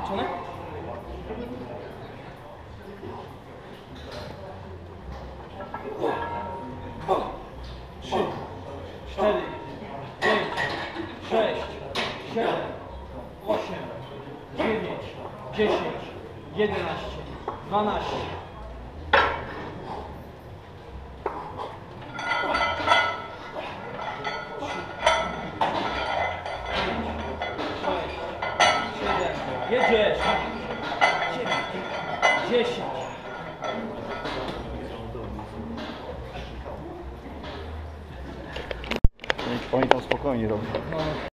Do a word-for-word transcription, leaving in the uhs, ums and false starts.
Liczone? Trzy, cztery, pięć, sześć, siedem, osiem, dziewięć, dziesięć, jedenaście, dwanaście. Jedziesz! dziewięć, dziesięć. Oni tam spokojnie robią.